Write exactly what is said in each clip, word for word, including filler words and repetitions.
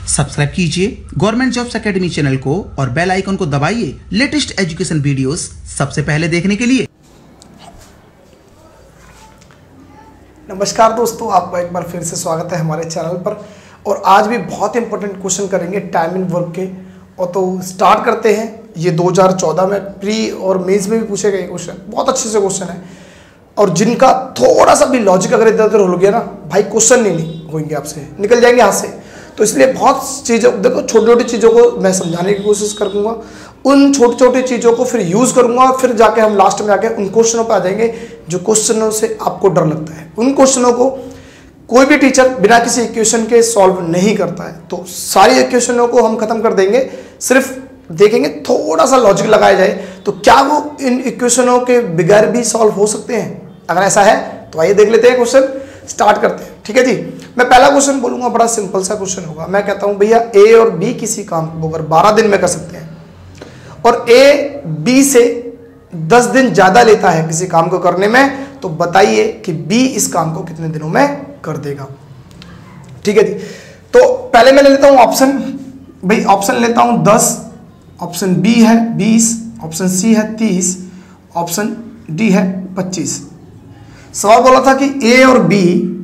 Subscribe कीजिए government jobs academy channel को और बेल आइकन को दबाइए लेटेस्ट एजुकेशन वीडियोस सबसे पहले देखने के लिए। नमस्कार दोस्तों, आपका एक बार फिर से स्वागत है हमारे चैनल पर। और आज भी बहुत इंपॉर्टेंट क्वेश्चन करेंगे टाइम एंड वर्क के। और तो स्टार्ट करते हैं। ये दो हज़ार चौदह में प्री और मेंस में भी पूछे गए क्वेश्चन, बहुत अच्छे से क्वेश्चन है और जिनका थोड़ा सा भी लॉजिक अगर इधर उधर हो गया ना भाई, क्वेश्चन नहीं होंगे आपसे, निकल जाएंगे हाथ से। तो इसलिए बहुत चीज़ों, देखो छोटी छोटी चीज़ों को मैं समझाने की कोशिश करूँगा, उन छोटी छोटी चीज़ों को फिर यूज़ करूँगा और फिर जाके हम लास्ट में जाके उन क्वेश्चनों पर आ जाएंगे जो क्वेश्चनों से आपको डर लगता है। उन क्वेश्चनों को कोई भी टीचर बिना किसी इक्वेशन के सॉल्व नहीं करता है, तो सारी इक्वेशनों को हम खत्म कर देंगे। सिर्फ देखेंगे थोड़ा सा लॉजिक लगाया जाए तो क्या वो इन इक्वेशनों के बगैर भी सॉल्व हो सकते हैं। अगर ऐसा है तो आइए देख लेते हैं, क्वेश्चन स्टार्ट करते हैं। ठीक है जी, मैं पहला क्वेश्चन बोलूंगा, बड़ा सिंपल सा क्वेश्चन होगा। मैं कहता हूं भैया ए और बी किसी काम को अगर बारह दिन में कर सकते हैं और ए बी से दस दिन ज्यादा लेता है किसी काम को करने में, तो बताइए कि बी इस काम को कितने दिनों में कर देगा। ठीक है जी, तो पहले मैं ले लेता हूं ऑप्शन। भाई ऑप्शन लेता हूं दस, ऑप्शन बी है बीस, ऑप्शन सी है तीस, ऑप्शन डी है पच्चीस। सवाल बोला था कि ए और बी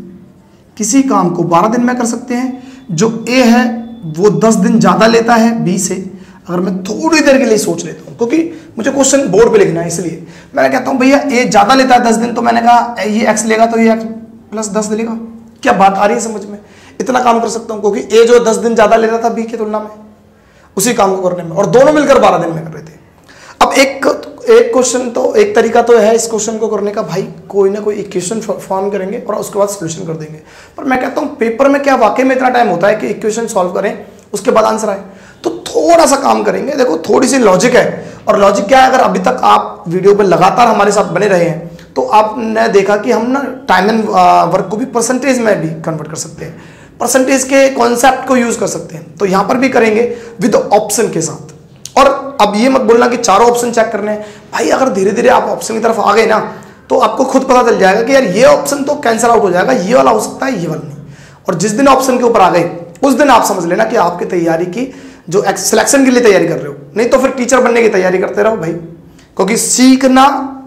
किसी काम को बारह दिन में कर सकते हैं। जो ए है वो दस दिन ज़्यादा लेता है बी से। अगर मैं थोड़ी देर के लिए सोच लेता हूँ, क्योंकि मुझे क्वेश्चन बोर्ड पे लिखना है, इसलिए मैं कहता हूँ भैया ए ज़्यादा लेता है दस दिन, तो मैंने कहा ये एक्स लेगा तो ये एक्स प्लस दस लेगा। क्या बात आ रही है समझ में? इतना काम कर सकता हूँ क्योंकि ए जो दस दिन ज़्यादा ले रहा था बी की तुलना में उसी काम को करने में, और दोनों मिलकर बारह दिन में कर रहे थे। अब एक एक क्वेश्चन तो एक तरीका तो है इस क्वेश्चन को करने का, भाई कोई ना कोई इक्वेशन फॉर्म करेंगे और उसके बाद सॉल्यूशन कर देंगे। पर मैं कहता हूँ पेपर में क्या वाकई में इतना टाइम होता है कि इक्वेशन सॉल्व करें उसके बाद आंसर आए? तो थोड़ा सा काम करेंगे। देखो थोड़ी सी लॉजिक है, और लॉजिक क्या है, अगर अभी तक आप वीडियो पर लगातार हमारे साथ बने रहे हैं तो आपने देखा कि हम ना टाइम एंड वर्क को भी परसेंटेज में भी कन्वर्ट कर सकते हैं, परसेंटेज के कॉन्सेप्ट को यूज कर सकते हैं। तो यहां पर भी करेंगे विद ऑप्शन के साथ। और अब ये मत बोलना कि चारों ऑप्शन चेक करने हैं भाई। अगर धीरे धीरे आप ऑप्शन की तरफ आ गए ना तो आपको खुद पता चल जाएगा कि यार ये ऑप्शन तो कैंसिल आउट हो जाएगा, ये वाला हो सकता है, ये वाला नहीं। और जिस दिन ऑप्शन के ऊपर आ गए उस दिन आप समझ लेना कि आपकी तैयारी की जो सिलेक्शन के लिए तैयारी कर रहे हो, नहीं तो फिर टीचर बनने की तैयारी करते रहो भाई। क्योंकि सीखना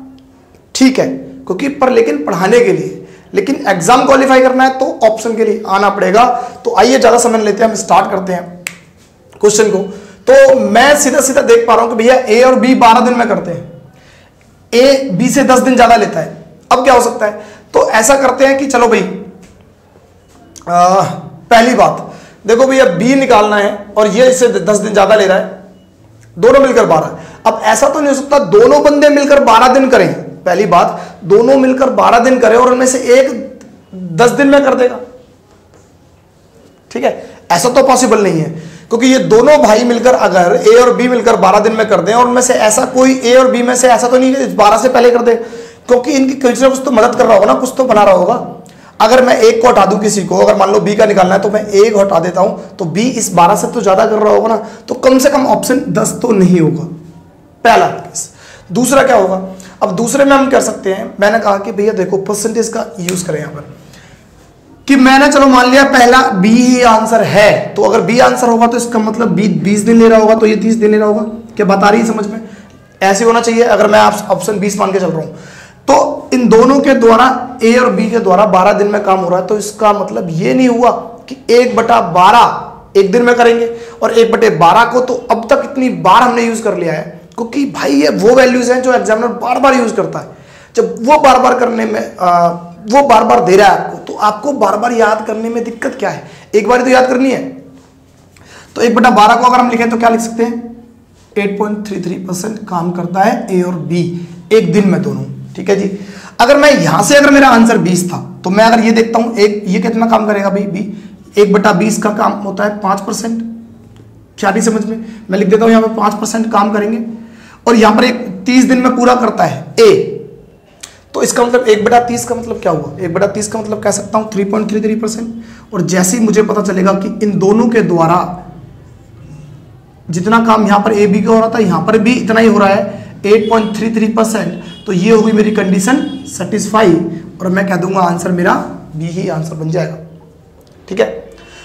ठीक है, क्योंकि पर लेकिन पढ़ाने के लिए, लेकिन एग्जाम क्वालिफाई करना है तो ऑप्शन के लिए आना पड़ेगा। तो आइए ज्यादा समय लेते हैं, हम स्टार्ट करते हैं क्वेश्चन को। तो मैं सीधा सीधा देख पा रहा हूं कि भैया ए और बी बारह दिन में करते हैं, ए बी से दस दिन ज्यादा लेता है। अब क्या हो सकता है? तो ऐसा करते हैं कि चलो भाई आ, पहली बात देखो भैया बी निकालना है और ये इससे दस दिन ज्यादा ले रहा है, दोनों मिलकर बारह। अब ऐसा तो नहीं हो सकता दोनों बंदे मिलकर बारह दिन करें। पहली बात, दोनों मिलकर बारह दिन करें और उनमें से एक दस दिन में कर देगा। ठीक है, ऐसा तो पॉसिबल नहीं है, क्योंकि ये दोनों भाई मिलकर अगर ए और बी मिलकर बारह दिन में कर दें और उनमें से ऐसा कोई ए और बी में से ऐसा तो नहीं है बारह से पहले कर दे, क्योंकि इनकी कल्चर कुछ तो मदद कर रहा होगा ना, कुछ तो बना रहा होगा। अगर मैं एक को हटा दूं किसी को, अगर मान लो बी का निकालना है तो मैं एक हटा देता हूं, तो बी इस बारह से तो ज्यादा कर रहा होगा ना, तो कम से कम ऑप्शन दस तो नहीं होगा। पहला केस। दूसरा क्या होगा? अब दूसरे में हम कर सकते हैं, मैंने कहा कि भैया देखो परसेंटेज का यूज करें यहां पर, कि मैंने चलो मान लिया पहला बी ही आंसर है, तो अगर बी आंसर होगा तो इसका मतलब बी बीस दिन ले रहा होगा, तो ये तीस दिन ले रहा होगा। क्या बता रही है समझ में? ऐसे होना चाहिए। अगर मैं आप ऑप्शन बीस मान के चल रहा हूं तो इन दोनों के द्वारा ए और बी के द्वारा बारह दिन में काम हो रहा है, तो इसका मतलब ये नहीं हुआ कि एक बटा बारह एक दिन में करेंगे और एक बटे बारह को तो अब तक इतनी बार हमने यूज कर लिया है, क्योंकि भाई ये वो वैल्यूज हैं जो एग्जामिनर बार बार यूज करता है। जब वो बार बार करने में आ, वो बार बार दे रहा है आपको, तो आपको बार बार याद करने में दिक्कत क्या है? एक बार तो याद करनी है। तो एक बटा बारह को अगर हम लिखें तो क्या लिख सकते हैं? आठ पॉइंट तीन तीन परसेंट काम करता है ए और बी एक दिन में दोनों। ठीक है जी। अगर मैं यहां से अगर मेरा आंसर बीस था तो मैं अगर ये देखता हूं एक ये कितना काम करेगा भाई बी, एक बटा बीस का काम होता है पांच परसेंट। क्या नहीं समझ में? मैं लिख देता हूं यहां पर पांच परसेंट काम करेंगे और यहां पर एक तीस दिन में पूरा करता है ए, तो इसका मतलब एक बटा तीस का मतलब क्या हुआ? एक बटा तीस का मतलब कह सकता हूं three point three three percent. और जैसे ही मुझे पता चलेगा कि इन दोनों के द्वारा जितना काम यहां पर ए बी का हो रहा था यहां पर भी इतना ही हो रहा है आठ पॉइंट तीन तीन परसेंट, तो ये होगी मेरी कंडीशन सेटिस्फाई और मैं कह दूंगा आंसर मेरा बी ही आंसर बन जाएगा। ठीक है।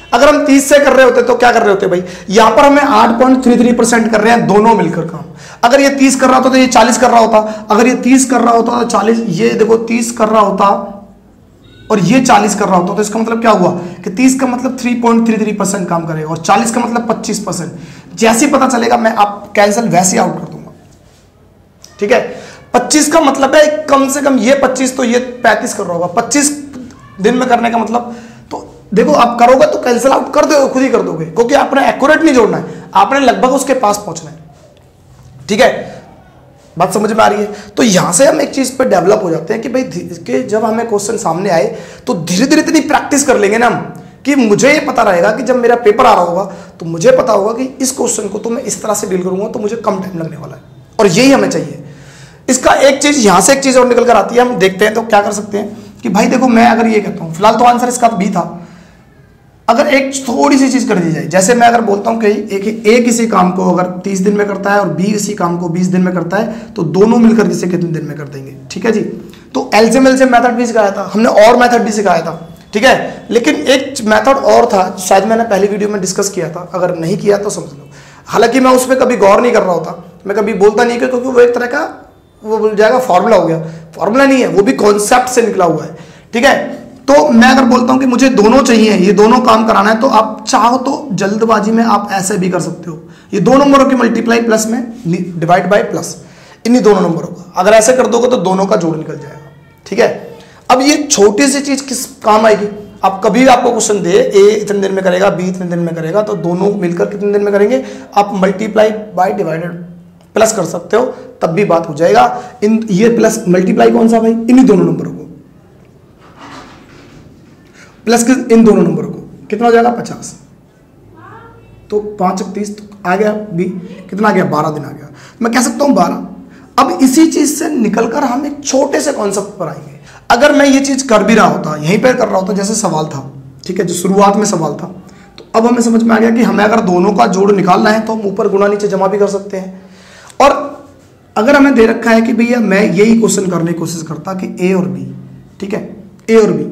अगर हम तीस से कर रहे होते तो क्या कर रहे होते भाई, यहां पर हमें आठ पॉइंट तीन तीन परसेंट कर रहे हैं दोनों मिलकर काम। अगर ये तीस कर रहा होता तो ये चालीस कर रहा होता, अगर ये तीस कर रहा होता तो चालीस, ये देखो तीस कर रहा होता और ये चालीस कर रहा होता, तो इसका मतलब क्या हुआ कि तीस का मतलब तीन पॉइंट तीन तीन परसेंट काम करेगा और चालीस का मतलब पच्चीस परसेंट। जैसे ही पता चलेगा मैं आप कैंसिल वैसे ही आउट कर दूंगा, ठीक है। पच्चीस का मतलब है कम से कम ये पच्चीस तो ये पैंतीस कर रहा होगा, पच्चीस दिन में करने का मतलब, तो देखो आप करोगे तो कैंसिल आउट कर दोगे, खुद ही कर दोगे, क्योंकि आपने एक्यूरेट नहीं जोड़ना है, आपने लगभग उसके पास पहुंचना है, ठीक है। बात समझ में आ रही है। तो यहां से हम एक चीज पे डेवलप हो जाते हैं कि भाई कि जब हमें क्वेश्चन सामने आए तो धीरे धीरे इतनी प्रैक्टिस कर लेंगे ना हम कि मुझे ये पता रहेगा कि जब मेरा पेपर आ रहा होगा तो मुझे पता होगा कि इस क्वेश्चन को तो मैं इस तरह से डील करूंगा तो मुझे कम टाइम लगने वाला है, और यही हमें चाहिए। इसका एक चीज यहां से एक चीज और निकल कर आती है, हम देखते हैं तो क्या कर सकते हैं कि भाई देखो मैं अगर ये कहता हूं, फिलहाल तो आंसर इसका बी था, अगर एक थोड़ी सी चीज कर दी जाए, जैसे मैं अगर बोलता हूं कि एक ए किसी काम को अगर तीस दिन में करता है और बी इसी काम को बीस दिन में करता है तो दोनों मिलकर इसे कितने दिन में कर देंगे, ठीक है जी। तो एलसीएम एलसीएम मेथड भी सिखाया था हमने और मेथड भी सिखाया था, ठीक है। लेकिन एक मेथड और था, शायद मैंने पहली वीडियो में डिस्कस किया था, अगर नहीं किया तो समझ लो। हालांकि मैं उस पर कभी गौर नहीं कर रहा होता, मैं कभी बोलता नहीं क्योंकि वो एक तरह का वो बोल जाएगा फॉर्मूला हो गया, फॉर्मूला नहीं है, वो भी कॉन्सेप्ट से निकला हुआ है, ठीक है। तो मैं अगर बोलता हूं कि मुझे दोनों चाहिए, ये दोनों काम कराना है, तो आप चाहो तो जल्दबाजी में आप ऐसे भी कर सकते हो, ये दो नंबरों की मल्टीप्लाई प्लस में डिवाइड बाय प्लस, इन्हीं दोनों नंबरों का अगर ऐसे कर दोगे तो दोनों का जोड़ निकल जाएगा, ठीक है। अब ये छोटी सी चीज किस काम आएगी, आप कभी आपको क्वेश्चन दे ए इतने दिन में करेगा, बी इतने दिन में करेगा, तो दोनों मिलकर कितने दिन में करेंगे, आप मल्टीप्लाई बाय डिवाइडेड प्लस कर सकते हो, तब भी बात हो जाएगा। इन ये प्लस मल्टीप्लाई कौन सा भाई, इन्हीं दोनों नंबरों को प्लस इन दोनों नंबरों को कितना हो जाएगा पचास, तो पांच तीस तो आ गया बी, कितना आ गया बारह दिन आ गया, मैं कह सकता हूं बारह। अब इसी चीज से निकलकर हम एक छोटे से कॉन्सेप्ट पर आएंगे। अगर मैं ये चीज कर भी रहा होता, यहीं पर कर रहा होता, जैसे सवाल था, ठीक है, जो शुरुआत में सवाल था, तो अब हमें समझ में आ गया कि हमें अगर दोनों का जोड़ निकालना है तो हम ऊपर गुणा नीचे जमा भी कर सकते हैं। और अगर हमें दे रखा है कि भैया मैं यही क्वेश्चन करने की कोशिश करता कि ए और बी, ठीक है, ए और बी,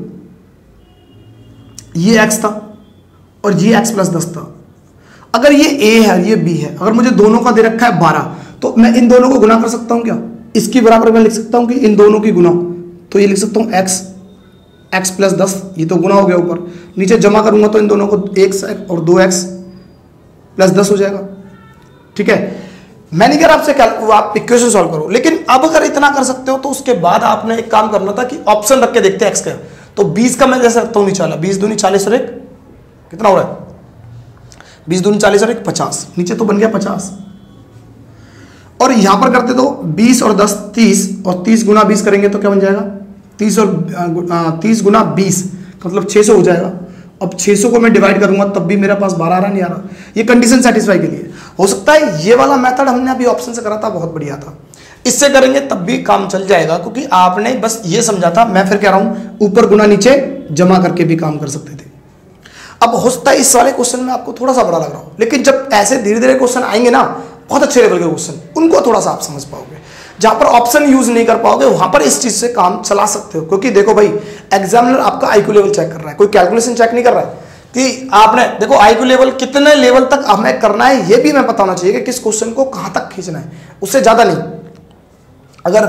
ये x था और ये x प्लस दस था, अगर ये a है ये b है, अगर मुझे दोनों का दे रखा है बारह, तो मैं इन दोनों को गुना कर सकता हूं क्या, इसकी बराबर मैं लिख सकता हूं कि इन दोनों की गुना, तो ये लिख सकता हूं x x प्लस दस, ये तो गुना हो गया, ऊपर नीचे जमा करूंगा तो इन दोनों को x और दो एक्स प्लस दस हो जाएगा, ठीक है। मैं नहीं कह रहा आपसे क्या आप इक्वेशन सॉल्व करो, लेकिन अब अगर इतना कर सकते हो तो उसके बाद आपने एक काम करना था कि ऑप्शन रख के देखते हैं x का, तो बीस का मैं जैसे रखता हूं नीचे वाला, बीस दूनी चालीस और एक कितना हो रहा है, बीस दूनी चालीस और एक पचास, नीचे तो बन गया पचास, और यहां पर करते तो बीस और दस तीस, और तीस गुना बीस करेंगे तो क्या बन जाएगा, तीस और तीस गुना बीस मतलब छह सौ हो जाएगा। अब छह सौ को मैं डिवाइड करूंगा तब भी मेरे पास बारह आ रहा नहीं आ रहा, ये कंडीशन सेटिस्फाई के लिए हो सकता है। ये वाला मेथड हमने अभी ऑप्शन से करा था, बहुत बढ़िया था, इससे करेंगे तब भी काम चल जाएगा, क्योंकि आपने बस ये समझा था। मैं फिर कह रहा हूं ऊपर गुना नीचे जमा करके भी काम कर सकते थे। अब हो सकता है इस वाले क्वेश्चन में आपको थोड़ा सा बड़ा लग रहा हो, लेकिन जब ऐसे धीरे धीरे क्वेश्चन आएंगे ना, बहुत अच्छे लेवल के क्वेश्चन, उनको थोड़ा सा आप समझ पाओगे। जहां पर ऑप्शन यूज नहीं कर पाओगे वहां पर इस चीज से काम चला सकते हो, क्योंकि देखो भाई एग्जामिनर आपका आईक्यू लेवल चेक कर रहा है, कोई कैलकुलेशन चेक नहीं कर रहा है कि आपने देखो आईक्यू लेवल कितने लेवल तक हमें करना है, ये भी हमें पता होना चाहिए कि किस क्वेश्चन को कहां तक खींचना है, उससे ज्यादा नहीं। अगर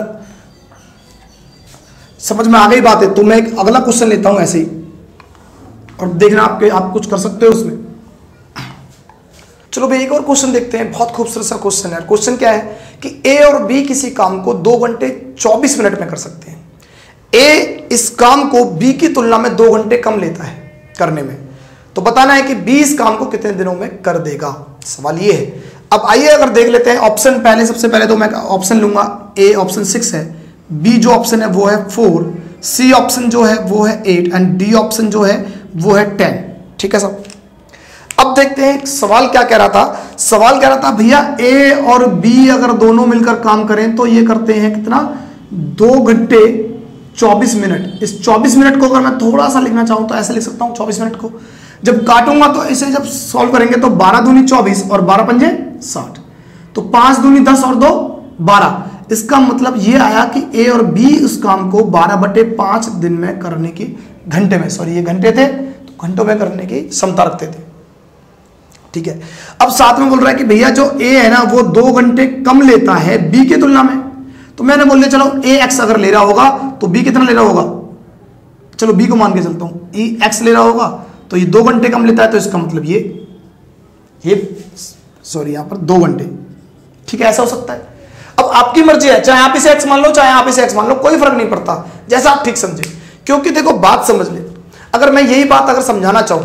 समझ में आ गई बात है तो मैं एक अगला क्वेश्चन लेता हूं ऐसे ही, और देखना आपके आप कुछ कर सकते हो उसमें। चलो भाई एक और क्वेश्चन देखते हैं, बहुत खूबसूरत सा क्वेश्चन है। क्वेश्चन क्या है कि ए और बी किसी काम को दो घंटे चौबीस मिनट में कर सकते हैं। ए इस काम को बी की तुलना में दो घंटे कम लेता है करने में, तो बताना है कि बी इस काम को कितने दिनों में कर देगा, सवाल ये है। अब आइए अगर देख लेते हैं ऑप्शन, पहले सबसे पहले तो मैं ऑप्शन लूंगा, ए ऑप्शन सिक्स है, बी जो ऑप्शन है वो है फोर, सी ऑप्शन जो है वो है एट, एंड डी ऑप्शन जो है वो है टेन, ठीक है सब। अब देखते हैं सवाल क्या कह रहा था। सवाल कह रहा था भैया ए और बी अगर दोनों मिलकर काम करें तो ये करते हैं कितना, दो घंटे चौबीस मिनट। इस चौबीस मिनट को अगर मैं थोड़ा सा लिखना चाहूं तो ऐसे लिख सकता हूं, चौबीस मिनट को जब काटूंगा तो इसे जब सॉल्व करेंगे तो बारह दूनी चौबीस और बारह पंजे साठ, तो पांच दूनी दस और दो बारह। इसका मतलब ये आया कि ए और बी उस काम को बारह बटे पांच दिन में करने की, घंटे में, सॉरी ये घंटे थे, तो घंटों में करने की क्षमता रखते थे। ठीक है, अब साथ में बोल रहा है कि भैया जो ए है ना वो दो घंटे कम लेता है बी की तुलना में। तो मैंने बोल दिया चलो ए एक्स अगर ले रहा होगा तो बी कितना ले रहा होगा, चलो बी को मान के चलता हूं, ई एक्स ले रहा होगा तो ये दो घंटे कम लेता है, तो इसका मतलब ये ये सॉरी यहां पर दो घंटे। ठीक है, ऐसा हो सकता है। अब आपकी मर्जी है, चाहे आप इसे एक्स मान लो चाहे आप इसे एक्स मान लो, कोई फर्क नहीं पड़ता, जैसा आप ठीक समझे। क्योंकि देखो बात समझ ले, अगर मैं यही बात अगर समझाना चाहूं,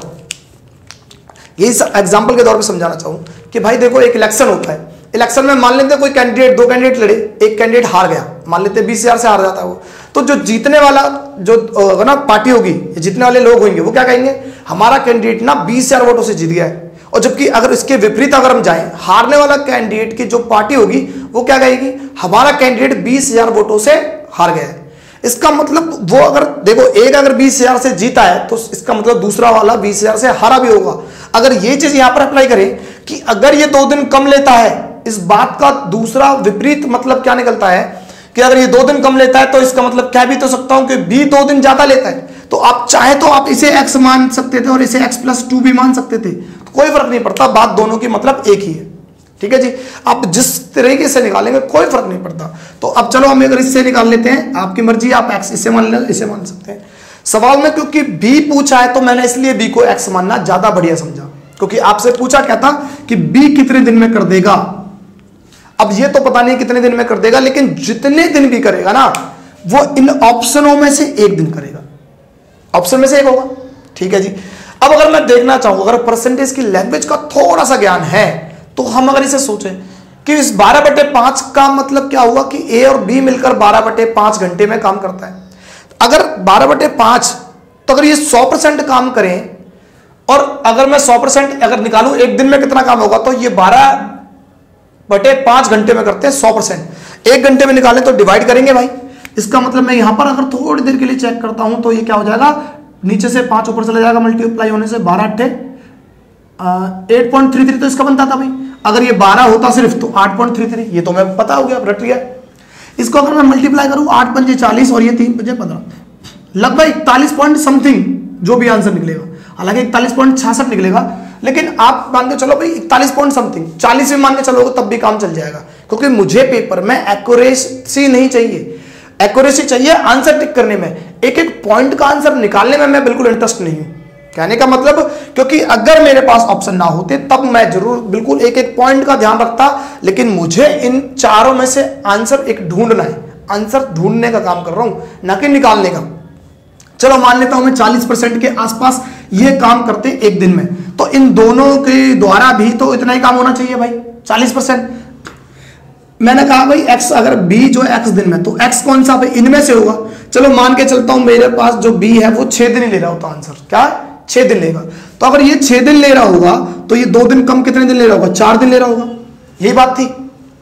यही एग्जाम्पल के तौर पे समझाना चाहूं कि भाई देखो एक इलेक्शन होता है, इलेक्शन में मान लेते कोई कैंडिडेट, दो कैंडिडेट लड़े, एक कैंडिडेट हार गया, मान लेते बीस हजार से हार जाता है वो, तो जो जीतने वाला जो ना पार्टी होगी, जीतने वाले लोग होंगे, वो क्या कहेंगे, हमारा कैंडिडेट ना बीस हजार वोटों से जीत गया है। और जबकि अगर इसके विपरीत अगर हम जाएं, हारने वाला कैंडिडेट की जो पार्टी होगी वो क्या कहेगी, हमारा कैंडिडेट बीस हजार वोटों से हार गया है। इसका मतलब वो अगर देखो एक अगर बीस हजार से जीता है तो इसका मतलब दूसरा वाला बीस हजार से हारा भी होगा। अगर ये चीज यहां पर अप्लाई करें कि अगर ये दो दिन कम लेता है, इस बात का दूसरा विपरीत मतलब क्या निकलता है कि अगर ये दो दिन कम लेता है तो इसका मतलब कह भी तो सकता हूं कि बी दो दिन ज्यादा लेता है। तो आप चाहे तो आप इसे एक्स मान सकते थे और इसे एक्स प्लस टू भी मान सकते थे, तो कोई फर्क नहीं पड़ता, बात दोनों की मतलब एक ही है। ठीक है जी, आप जिस तरीके से निकालेंगे कोई फर्क नहीं पड़ता। तो अब चलो हम अगर इससे निकाल लेते हैं, आपकी मर्जी, आप एक्स इसे मान ले, इसे मान सकते हैं। सवाल में क्योंकि बी पूछा है तो मैंने इसलिए बी को एक्स मानना ज्यादा बढ़िया समझा, क्योंकि आपसे पूछा क्या था कि बी कितने दिन में कर देगा। अब ये तो पता नहीं कितने दिन में कर देगा, लेकिन जितने दिन भी करेगा ना वो इन ऑप्शनों में से एक दिन करेगा, ऑप्शन में से एक होगा। ठीक है जी, अब अगर मैं देखना चाहूं, अगर परसेंटेज की लैंग्वेज का थोड़ा सा ज्ञान है तो हम अगर इसे सोचें कि इस बारह बटे पांच का मतलब क्या हुआ कि ए और बी मिलकर बारह बटे पांच घंटे में काम करता है। अगर बारह बटे पांच, तो अगर ये सौ परसेंट काम करें और अगर मैं सौ परसेंट अगर निकालूं एक दिन में कितना काम होगा, तो ये बारह बटे पांच घंटे में करते हैं सौ परसेंट। एक घंटे में निकालें तो डिवाइड करेंगे भाई, इसका मतलब मैं यहां पर अगर थोड़ी देर के लिए चेक करता हूं तो ये क्या हो जाएगा, नीचे से पांच ऊपर चला जाएगा, मल्टीप्लाई होने से बारह अट्ठे एट पॉइंट थ्री थ्री तो इसका बनता था भाई। अगर ये बारह होता सिर्फ तो आठ पॉइंट थ्री थ्री, ये तो मैं पता हो गया, रट लिया। इसको अगर मैं मल्टीप्लाई करूं, आठ पंजे चालीस और ये तीन पंजे पंद्रह, लगभग इकतालीस पॉइंट समथिंग जो भी आंसर निकलेगा। हालांकि इकतालीस पॉइंट छियासठ निकलेगा, लेकिन आप मान के चलो भाई इकतालीस पॉइंट समथिंग, चालीस भी मान के चलोगे तब भी काम चल जाएगा, क्योंकि मुझे पेपर में एक्यूरेसी नहीं चाहिए, एक्यूरेसी चाहिए आंसर टिक करने में, एक एक पॉइंट का आंसर निकालने में मैं बिल्कुल इंटरेस्ट नहीं हूं। कहने का मतलब, क्योंकि अगर मेरे पास ऑप्शन ना होते तब मैं जरूर बिल्कुल एक एक पॉइंट का ध्यान रखता, लेकिन मुझे इन चारों में से आंसर एक ढूंढना है, आंसर ढूंढने का काम कर रहा हूं, ना कि निकालने का। चलो मान लेता हूं मैं चालीस परसेंट के आसपास ये काम करते एक दिन में, तो इन दोनों के द्वारा भी तो इतना ही काम होना चाहिए भाई, चालीस परसेंट। मैंने कहा भाई x अगर b जो x दिन में, तो x कौन सा भाई इनमें से होगा। चलो मान के चलता हूं मेरे पास जो b है वो छह दिन ही ले रहा होता आंसर, क्या छह दिन लेगा। तो अगर ये छह दिन ले रहा होगा तो ये दो दिन कम कितने दिन ले रहा होगा, चार दिन ले रहा होगा, यही बात थी।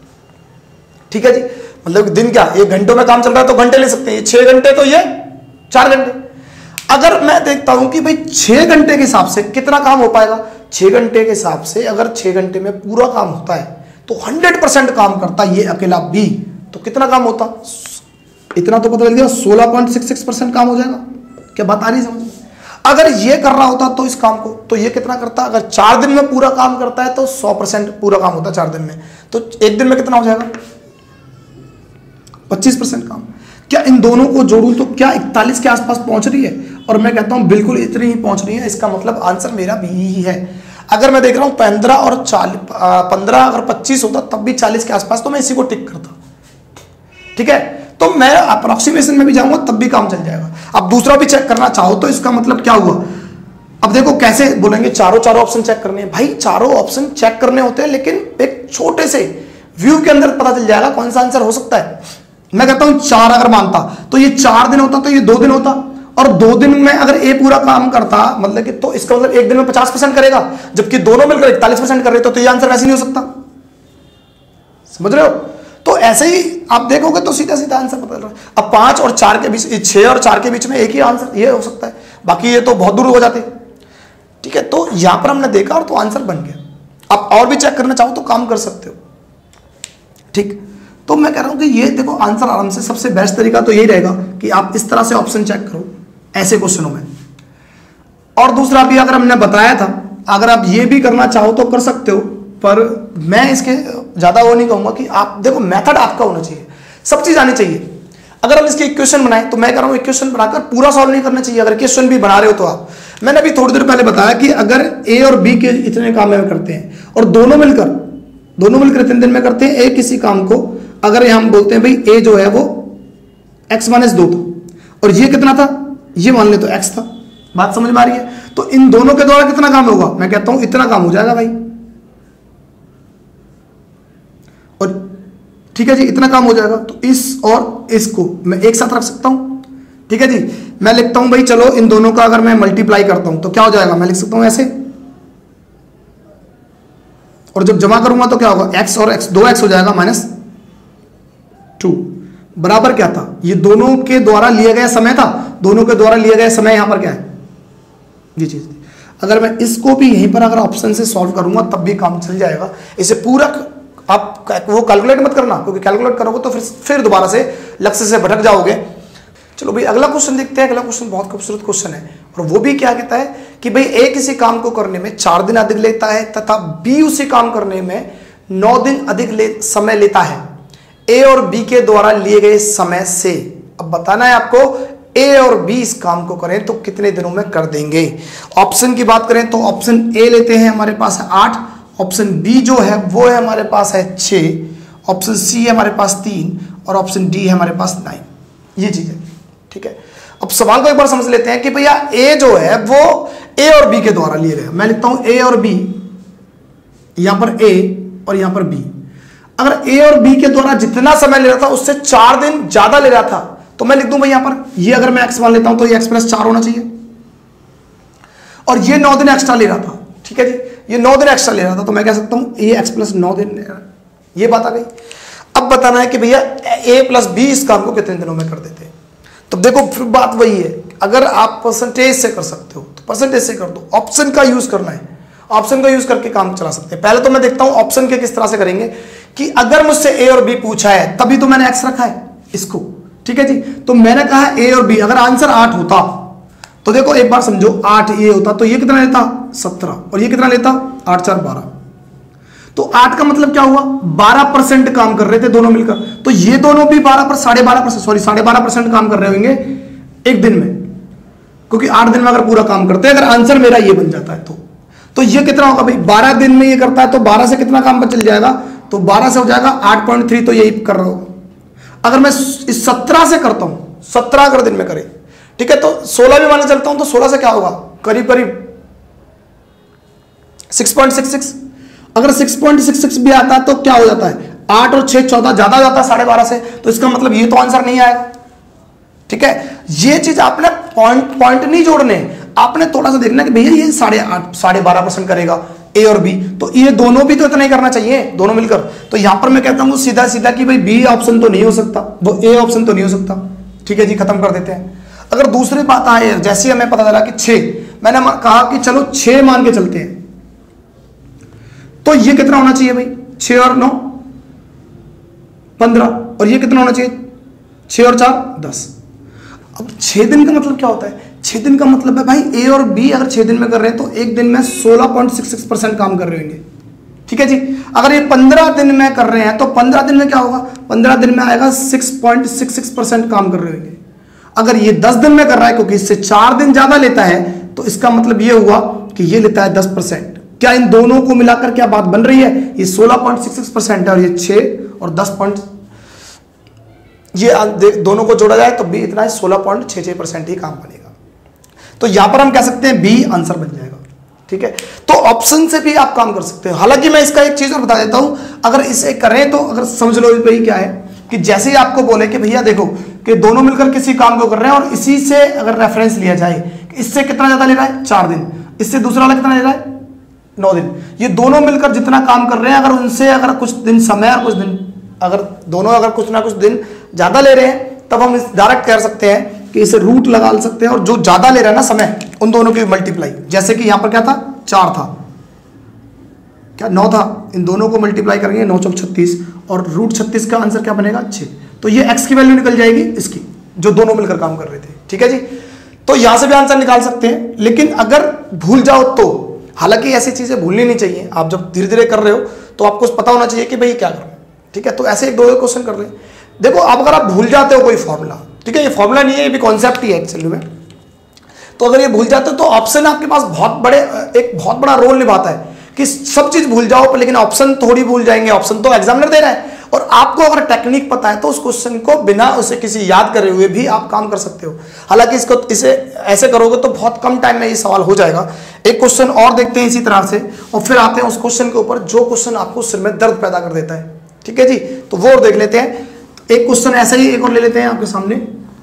ठीक है जी, मतलब दिन क्या, एक घंटों में काम चल रहा है तो घंटे ले सकते हैं, ये छह घंटे तो ये चार घंटे। अगर मैं देखता हूं कि भाई छह घंटे के हिसाब से कितना काम हो पाएगा, छह घंटे के हिसाब से अगर छह घंटे में पूरा काम होता है तो हंड्रेड परसेंट काम करता ये अकेला बी, तो कितना काम होता, इतना तो पता लग गया, सोलह पॉइंट सिक्स सिक्स परसेंट काम हो जाएगा। क्या बात आ रही समझ में? अगर ये कर रहा होता तो इस काम को, तो ये कितना करता, अगर चार दिन में पूरा काम करता है तो सौ परसेंट पूरा काम होता है चार दिन में, तो एक दिन में कितना हो जाएगा, पच्चीस परसेंट काम। क्या इन दोनों को जोड़ूं तो क्या इकतालीस के आसपास पहुंच रही है, और मैं कहता हूं बिल्कुल इतनी ही पहुंच रही है, इसका मतलब आंसर मेरा बी ही है। अगर मैं देख रहा हूं पंद्रह और चालीस, पंद्रह अगर पच्चीस होता तब भी चालीस के आसपास, तो मैं इसी को टिक करता। ठीक है, तो मैं अप्रोक्सीमेशन में भी जाऊंगा तब भी काम चल जाएगा। अब दूसरा भी चेक करना चाहो तो इसका मतलब क्या हुआ, अब देखो कैसे बोलेंगे, चारों चारों ऑप्शन चेक करने हैं भाई, चारों ऑप्शन चेक करने होते हैं, लेकिन एक छोटे से व्यू के अंदर पता चल जाएगा कौन सा आंसर हो सकता है। मैं कहता हूं चार अगर मानता तो ये चार दिन होता, तो ये दो दिन होता, और दो दिन में अगर ए पूरा काम करता मतलब कि, तो इसका मतलब एक दिन में पचास परसेंट करेगा, जबकि दोनों मिलकर इकतालीस परसेंट कर रहे तो, तो ये आंसर वैसे नहीं हो सकता। समझ रहे हो? तो ऐसे ही आप देखोगे तो सीधा सीधा आंसर पता चल रहा है। अब पांच और चार के बीच, छह और चार के बीच में एक ही आंसर ये हो सकता है, बाकी ये तो बहुत दूर हो जाते। ठीक है, तो यहां पर हमने देखा और तो आंसर बन गया। आप और भी चेक करना चाहो तो काम कर सकते हो। ठीक, तो मैं कह रहा हूं कि ये देखो आंसर आराम से, सबसे बेस्ट तरीका तो यही रहेगा कि आप इस तरह से ऑप्शन चेक करो ऐसे क्वेश्चनों में। और दूसरा भी अगर हमने बताया था, अगर आप ये भी करना चाहो तो कर सकते हो, पर मैं इसके ज्यादा वो नहीं कहूंगा कि आप देखो मेथड आपका होना चाहिए, सब चीज आनी चाहिए। अगर हम इसके इक्वेशन बनाए तो मैं कह रहा हूं इक्वेशन बनाकर पूरा सॉल्व नहीं करना चाहिए। अगर इक्वेशन भी बना रहे हो तो आप, मैंने अभी थोड़ी देर पहले बताया कि अगर ए और बी के इतने काम में करते हैं और दोनों मिलकर दोनों मिलकर इतने दिन में करते हैं, एक किसी काम को अगर हम बोलते हैं भाई ए जो है वो एक्स माइनस दो था और ये कितना था, ये मान ले तो एक्स था। बात समझ में आ रही है? तो इन दोनों के द्वारा कितना काम होगा, मैं कहता हूं इतना काम हो जाएगा भाई, और ठीक है जी, इतना काम हो जाएगा। तो इस और इसको मैं एक साथ रख सकता हूं, ठीक है जी। मैं लिखता हूं भाई, चलो इन दोनों का अगर मैं मल्टीप्लाई करता हूं तो क्या हो जाएगा, मैं लिख सकता हूं ऐसे, और जब जमा करूंगा तो क्या होगा, x और x दो एक्स हो जाएगा माइनस टू, बराबर क्या था, ये दोनों के द्वारा लिया गया समय था, दोनों के द्वारा लिया गया समय यहां पर क्या है, ये चीज। अगर मैं इसको भी यहीं पर अगर ऑप्शन से सॉल्व करूंगा तब भी काम चल जाएगा। इसे पूरा आप वो कैलकुलेट मत करना, क्योंकि कैलकुलेट करोगे तो फिर फिर दोबारा से लक्ष्य से भटक जाओगे। चलो भाई अगला क्वेश्चन देखते हैं। अगला क्वेश्चन बहुत खूबसूरत क्वेश्चन है, और वो भी क्या कहता है कि भाई ए किसी काम को करने में चार दिन अधिक लेता है तथा बी उसी काम करने में नौ दिन अधिक ले, समय लेता है ए और बी के द्वारा लिए गए समय से। अब बताना है आपको ए और बी इस काम को करें तो कितने दिनों में कर देंगे। ऑप्शन की बात करें तो ऑप्शन ए लेते हैं, हमारे पास है आठ, ऑप्शन बी जो है वो है हमारे पास है छः, ऑप्शन सी है हमारे पास तीन, और ऑप्शन डी है हमारे पास नाइन। ये चीज है, ठीक है। अब सवाल को एक बार समझ लेते हैं कि भैया ए जो है वो ए और बी के द्वारा लिए गए। मैं लिखता हूं ए और बी, यहां पर ए और यहां पर बी। अगर ए और बी के द्वारा जितना समय ले रहा था उससे चार दिन ज्यादा ले रहा था तो मैं लिख दूं भाई यहां पर, ये अगर मैं एक्स मान लेता हूं तो ये एक्स प्लस चार होना चाहिए, और ये नौ दिन एक्स्ट्रा ले रहा था, ठीक है जी, ये नौ दिन एक्स्ट्रा ले रहा था तो मैं कह सकता हूं ये एक्स प्लस नौ दिन ले रहा है। ये बात आ गई। अब बताना है कि भैया ए प्लस बी इस काम को कितने दिनों में कर देते हैं। तो देखो फिर बात वही है, अगर आप परसेंटेज से कर सकते हो तो परसेंटेज से कर दो, ऑप्शन का यूज करना है, ऑप्शन का यूज करके काम चला सकते हैं। पहले तो मैं देखता हूं ऑप्शन के किस तरह से करेंगे कि अगर मुझसे ए और बी पूछा है तभी तो मैंने एक्स रखा है इसको, ठीक है जी। तो मैंने कहा ए और बी, अगर आंसर आठ होता तो देखो एक बार समझो, आठ ये होता तो ये कितना लेता सत्रह, और ये कितना लेता आठ चार बारह, तो आठ का मतलब क्या हुआ, बारह परसेंट काम कर रहे थे दोनों मिलकर। तो ये दोनों भी बारह पर साढ़े बारह परसेंट सॉरी साढ़े बारह परसेंट काम कर रहे होंगे एक दिन में, क्योंकि आठ दिन में अगर पूरा काम करते हैं, अगर आंसर मेरा ये बन जाता है तो तो ये कितना होगा भाई, बारह दिन में ये करता है तो बारह से कितना काम पर चल जाएगा, तो बारह से हो जाएगा आठ पॉइंट थ्री, तो यही कर रहा होगा। अगर मैं इस सत्रह से करता हूं, सत्रह अगर दिन में करे, ठीक है, तो सोलह भी माने चलता हूं तो सोलह से क्या होगा, करीब करीब सिक्स पॉइंट सिक्स सिक्स। अगर सिक्स पॉइंट सिक्स सिक्स भी आता है तो क्या हो जाता है, आठ और छह चौदह, ज्यादा हो जाता है साढ़े बारह से, तो इसका मतलब ये तो आंसर नहीं आएगा, ठीक है। ये चीज आपने पॉइंट पॉइंट नहीं जोड़ने, आपने थोड़ा सा देखना कि भैया ये साढ़े आठ साढ़े बारह परसेंट करेगा ए और बी, तो ये दोनों भी तो इतना ही करना चाहिए, दोनों मिलकर। तो यहां पर मैं कहता हूं सीधा सीधा कि भाई बी ऑप्शन तो नहीं हो सकता, वो ए ऑप्शन तो नहीं हो सकता, ठीक है जी, खत्म कर देते हैं। अगर दूसरी बात आए, जैसे हमें पता चला कि छह, मैंने कहा कि चलो छह मान के चलते हैं, तो ये कितना होना चाहिए भाई, छह और नौ पंद्रह, और ये कितना होना चाहिए, छह और चार दस। अब छह दिन का मतलब क्या होता है, छह दिन का मतलब है भाई ए और बी अगर छह दिन में कर रहे हैं तो एक दिन में सोलह पॉइंट सिक्स सिक्स परसेंट काम कर रहे होंगे, ठीक है जी। अगर ये पंद्रह दिन में कर रहे हैं तो पंद्रह दिन में क्या होगा, पंद्रह दिन में आएगा six point six six percent काम कर रहे होंगे। अगर ये दस दिन में कर रहा है, क्योंकि इससे चार दिन ज्यादा लेता है, तो इसका मतलब ये हुआ कि ये लेता है दस परसेंट। क्या इन दोनों को मिलाकर क्या बात बन रही है, ये सोलह पॉइंट सिक्स सिक्स परसेंट है और ये छह और दस पॉइंट, ये दोनों को जोड़ा जाए तो भी इतना है सोलह पॉइंट छह छह परसेंट ही काम बनेगा। तो यहां पर हम कह सकते हैं बी आंसर बन जाएगा, ठीक है। तो ऑप्शन से भी आप काम कर सकते हो। हालांकि मैं इसका एक चीज और बता देता हूं, अगर इसे करें तो अगर समझ लो भाई क्या है कि जैसे ही आपको बोले कि भैया देखो कि दोनों मिलकर किसी काम को कर रहे हैं और इसी से अगर रेफरेंस लिया जाए, इससे कितना ज्यादा ले रहा है चार दिन, इससे दूसरा वाला कितना ले रहा है नौ दिन, ये दोनों मिलकर जितना काम कर रहे हैं, अगर उनसे अगर कुछ दिन समय और कुछ दिन, अगर दोनों अगर कुछ ना कुछ दिन ज्यादा ले रहे हैं, तब हम डायरेक्ट कह सकते हैं कि इसे रूट लगा सकते हैं, और जो ज्यादा ले रहा है ना समय, उन दोनों की मल्टीप्लाई, जैसे कि यहां पर क्या था चार था, क्या नौ था, इन दोनों को मल्टीप्लाई करेंगे, नौ चौक छत्तीस, और रूट छत्तीस का आंसर क्या बनेगा छह। तो ये एक्स की वैल्यू निकल जाएगी इसकी, जो दोनों मिलकर काम कर रहे थे, ठीक है जी। तो यहां से भी आंसर निकाल सकते हैं, लेकिन अगर भूल जाओ तो, हालांकि ऐसी चीजें भूलनी नहीं चाहिए, आप जब धीरे धीरे कर रहे हो तो आपको पता होना चाहिए कि भाई क्या करना है, ठीक है। तो ऐसे एक दो क्वेश्चन कर ले। देखो अब अगर आप भूल जाते हो कोई फॉर्मूला, ठीक है, ये फॉर्मूला नहीं है, ये भी कॉन्सेप्ट ही है एक्चुअली में, तो अगर ये भूल जाते हो तो ऑप्शन आपके पास बहुत बड़े एक बहुत बड़ा रोल निभाता है कि सब चीज भूल जाओ, लेकिन ऑप्शन थोड़ी भूल जाएंगे, ऑप्शन तो एग्जामिनर दे रहा है। और आपको अगर टेक्निक पता है तो उस क्वेश्चन को बिना उसे किसी याद करे हुए भी आप काम कर सकते हो। हालांकि इसको इसे ऐसे करोगे तो बहुत कम टाइम में ये सवाल हो जाएगा। एक क्वेश्चन और देखते हैं इसी तरह से, और फिर आते हैं उस क्वेश्चन के ऊपर जो क्वेश्चन आपको सिर में दर्द पैदा कर देता है, ठीक है जी। तो वो और देख लेते हैं। एक क्वेश्चन ऐसा ही एक और ले लेते हैं आपके सामने।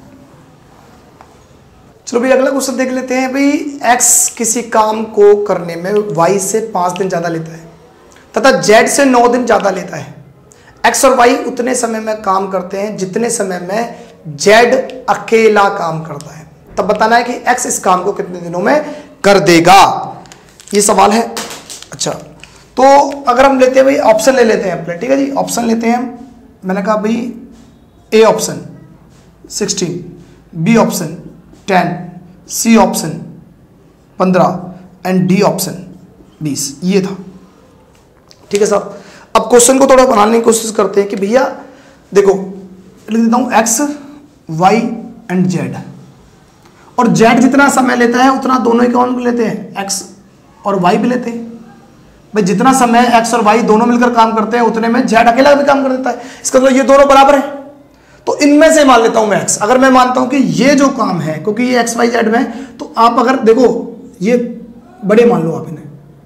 चलो भाई अगला क्वेश्चन देख लेते हैं। भाई एक्स किसी काम को करने में वाई से पांच दिन ज्यादा लेता है तथा जेड से नौ दिन ज्यादा लेता है। एक्स और वाई उतने समय में काम करते हैं जितने समय में जेड अकेला काम करता है। तब बताना है कि एक्स इस काम को कितने दिनों में कर देगा, ये सवाल है। अच्छा, तो अगर हम लेते हैं भाई ऑप्शन ले लेते हैं अपने, ठीक है जी। ऑप्शन लेते हैं, मैंने कहा भाई A option sixteen, B option ten, C option पंद्रह एंड डी ऑप्शन बीस, ये था, ठीक है साहब। अब क्वेश्चन को थोड़ा बनाने की कोशिश करते हैं कि भैया देखो लिख देता हूं एक्स वाई एंड जेड, और जेड जितना समय लेता है उतना दोनों ही कौन लेते हैं, एक्स और वाई भी लेते हैं। भाई जितना समय एक्स और वाई दोनों मिलकर काम करते हैं उतने में जेड अकेला भी काम कर देता है। इसका मतलब ये दोनों बराबर है, तो इनमें से मान लेता हूं मैं एक्स। अगर मैं मानता हूं कि ये जो काम है, क्योंकि ये एक्स वाई जेड में, तो आप अगर देखो ये बड़े मान लो आप इन्हें,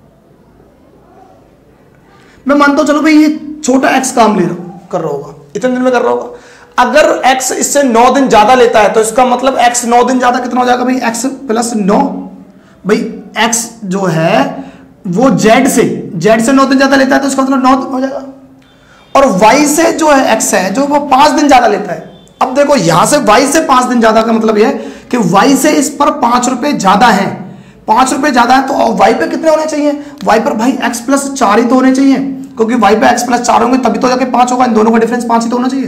मैं मानता हूं चलो भाई ये छोटा एक्स काम ले रहा कर रहा होगा, इतने दिन में कर रहा होगा। अगर एक्स इससे नौ दिन ज्यादा लेता है तो इसका मतलब एक्स नौ दिन ज्यादा कितना हो जाएगा भाई, एक्स प्लस नौ। भाई एक्स जो है वो जेड से जेड से नौ दिन ज्यादा लेता है तो इसका मतलब नौ दिन हो जाएगा। और वाई से जो है एक्स है जो वो पांच दिन ज्यादा लेता है। अब देखो यहां से वाई से पांच दिन ज्यादा का मतलब यह कि वाई से इस पर पांच रुपए ज्यादा है, पांच रुपए ज्यादा है, तो वाई पे कितने होने चाहिए, वाई पर भाई एक्स प्लस चार ही तो होने चाहिए, क्योंकि वाई पे एक्स प्लस चार होंगे तभी तो जाके पांच होगा, इन दोनों का डिफरेंस पांच ही तो होना चाहिए,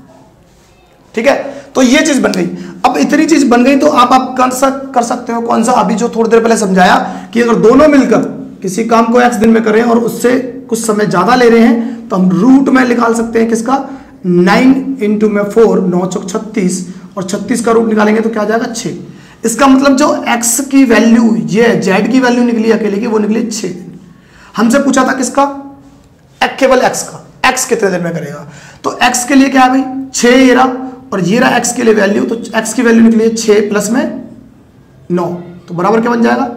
ठीक है। तो ये चीज बन गई। अब इतनी चीज बन गई तो आप आप कर, सक, कर सकते हो कौन सा, अभी जो थोड़ी देर पहले समझाया कि अगर दोनों मिलकर किसी काम को एक्स दिन में करें और उससे कुछ समय ज्यादा ले रहे हैं तो हम रूट में निकाल सकते हैं किसका, नाइन इंटू में फोर, नौ चौक छत्तीस, और छत्तीस का रूट निकालेंगे तो क्या आ जाएगा छह। इसका मतलब जो x की वैल्यू, ये z की वैल्यू निकली अकेले की, वो निकली छह दिन। हमसे पूछा था किसका, केवल x का, x कितने दिन में करेगा, तो x के लिए क्या है भाई छह ये रहा, और ये रहा x के लिए वैल्यू, तो x की वैल्यू निकली है छह प्लस में नौ, तो बराबर क्या बन जाएगा,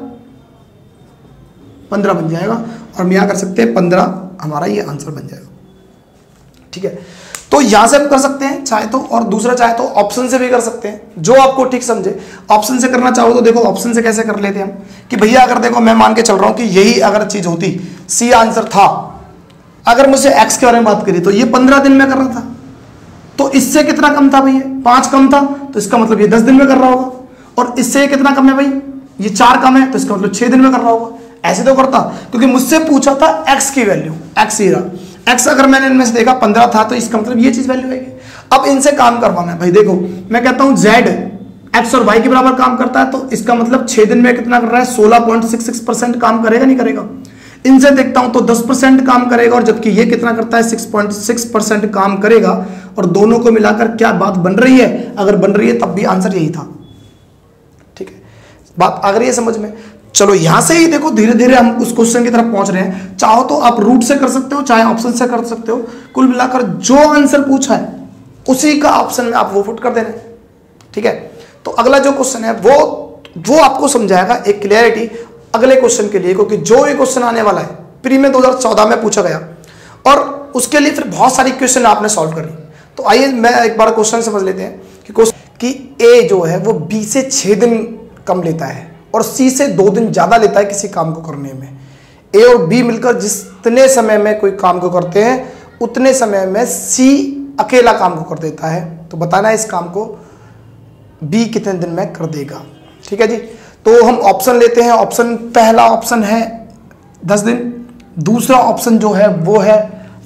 पंद्रह बन जाएगा। और हम यहां कर सकते हैं पंद्रह, हमारा ये आंसर बन जाएगा, ठीक है। तो यहां से हम कर सकते हैं चाहे तो, और दूसरा चाहे तो ऑप्शन से भी कर सकते हैं, जो आपको ठीक समझे। ऑप्शन से करना चाहो तो देखो ऑप्शन से कैसे कर लेते हैं हम, कि भैया अगर देखो मैं मान के चल रहा हूं कि यही अगर चीज होती, सी आंसर था, अगर मुझे एक्स के बारे में बात करी तो ये पंद्रह दिन में कर रहा था, तो इससे कितना कम था भैया, पांच कम था, तो इसका मतलब ये दस दिन में कर रहा होगा। और इससे कितना कम है भाई, ये चार कम है, तो इसका मतलब छह दिन में कर रहा होगा। ऐसे तो करता, क्योंकि मुझसे पूछा था एक्स की वैल्यू, एक्स ही रहा, एक्स अगर मैंने इनमें से देखा पंद्रह था, तो इसका मतलब ये चीज वैल्यू आएगी। अब इनसे काम करवाना है भाई, देखो मैं कहता हूं जेड एक्स और वाई के बराबर काम करता है, तो इसका मतलब छह दिन में कितना कर रहा है, सोलह पॉइंट सिक्स सिक्स परसेंट काम करेगा नहीं करेगा। इनसे देखता हूं तो दस परसेंट काम करेगा, और जबकि ये कितना करता है, छह पॉइंट छह परसेंट काम करेगा। और दोनों को मिलाकर क्या बात बन रही है, अगर बन रही है तब भी आंसर यही था, ठीक है। बात आ रही है समझ में। चलो यहां से ही देखो धीरे धीरे हम उस क्वेश्चन की तरफ पहुंच रहे हैं। चाहो तो आप रूट से कर सकते हो, चाहे ऑप्शन से कर सकते हो। कुल मिलाकर जो आंसर पूछा है उसी का ऑप्शन में आप वो पुट कर देना, ठीक है। तो अगला जो क्वेश्चन है वो वो आपको समझाएगा एक क्लियरिटी अगले क्वेश्चन के लिए, क्योंकि जो ये क्वेश्चन आने वाला है प्री में दो हज़ार चौदह में पूछा गया, और उसके लिए फिर बहुत सारी क्वेश्चन आपने सॉल्व करनी। तो आइए मैं एक बार क्वेश्चन समझ लेते हैं कि क्वेश्चन कि ए जो है वो बी से छह दिन कम लेता है और सी से दो दिन ज्यादा लेता है किसी काम को करने में। ए और बी मिलकर जितने समय में कोई काम को करते हैं उतने समय में सी अकेला काम को कर देता है। तो बताना है इस काम को बी कितने दिन में कर देगा, ठीक है जी। तो हम ऑप्शन लेते हैं। ऑप्शन पहला ऑप्शन है दस दिन, दूसरा ऑप्शन जो है वो है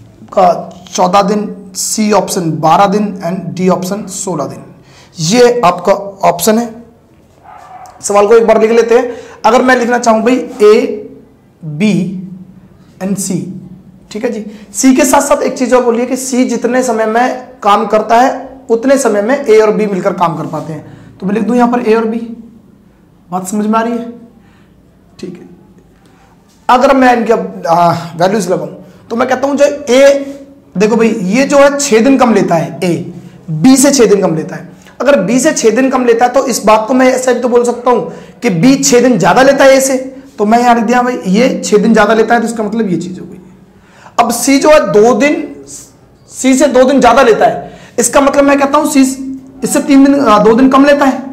चौदह दिन, सी ऑप्शन बारह दिन एंड डी ऑप्शन सोलह दिन। ये आपका ऑप्शन है। सवाल को एक बार लिख लेते हैं। अगर मैं लिखना चाहूं भाई ए बी एंड सी, ठीक है जी, सी के साथ साथ एक चीज और बोलिए कि सी जितने समय में काम करता है उतने समय में ए और बी मिलकर काम कर पाते हैं। तो मैं लिख दूं यहां पर ए और बी। बात समझ में आ रही है? ठीक है। अगर मैं इनके वैल्यूज लगाऊं तो मैं कहता हूं जो ए, देखो भाई ये जो है छह दिन कम लेता है, ए बी से छह दिन कम लेता है। अगर बी से छह दिन कम लेता है तो इस बात को मैं ऐसा भी तो बोल सकता हूं कि बी छह दिन ज्यादा लेता है ए से। तो मैं यहां लिख दिया भाई ये छह दिन ज्यादा लेता है, तो इसका मतलब ये चीज हो गई। अब सी जो है दो दिन, सी से दो दिन ज्यादा लेता है, इसका मतलब मैं कहता हूं सी इससे तीन दिन दो दिन कम लेता है।